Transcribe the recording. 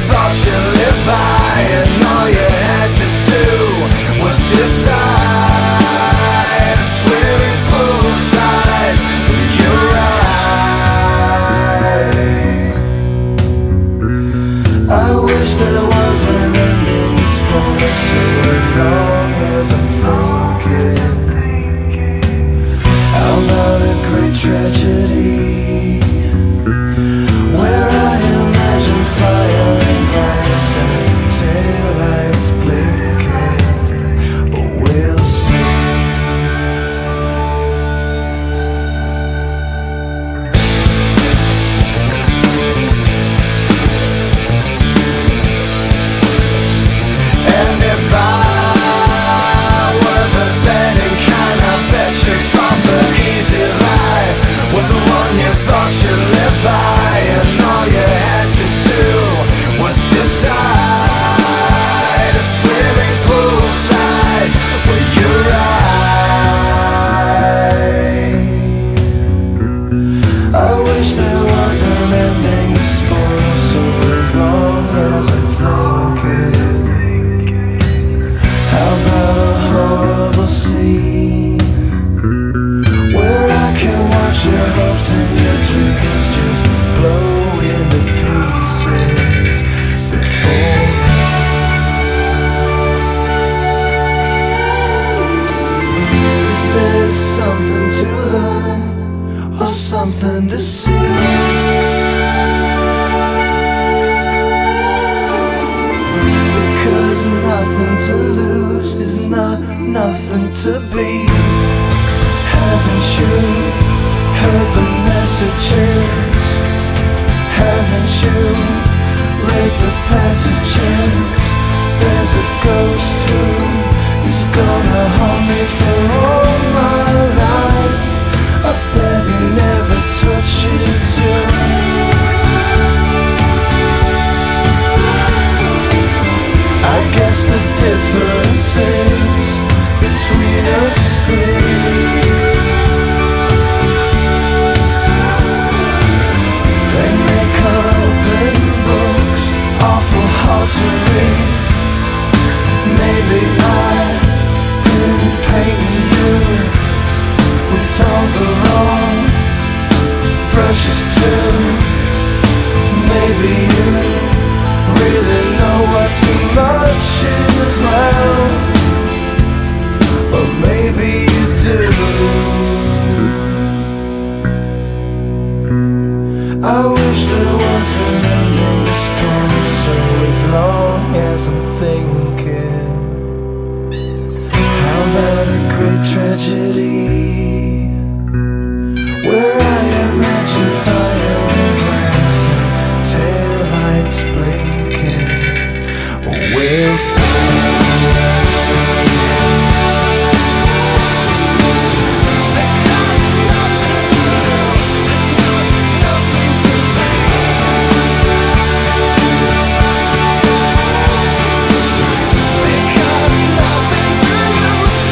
thought you lived by, and all you had to do was decide. Swimming poolside with your eyes. I wish there was an ending to sport, so as long as I'm thinking, how about a great tragedy where I imagine fire and glass and taillights blinking? We'll see. And if I were the betting kind, I bet you thought the easy life was the one you thought you lived by, and all you had to do was decide. A swimming poolside with your eyes. I wish there was an ending to spoil, so as long as I'm thinking, how about a horrible scene where I can watch your hopes and your dreams just blow into pieces before me? Is there something to learn or something to see? Because nothing to lose is not nothing to be. Haven't you heard the messages? Haven't you read the passages? There's a ghost who is gonna haunt me for all my life. I bet he never touches you. I guess the difference is between us three. They make open books awful hard to read. Maybe I've been painting you with all the wrong brushes too. Maybe you really know what too much is, well, or maybe you do. I wish there was an ending to sport, so as long as I'm thinking, how about a great tragedy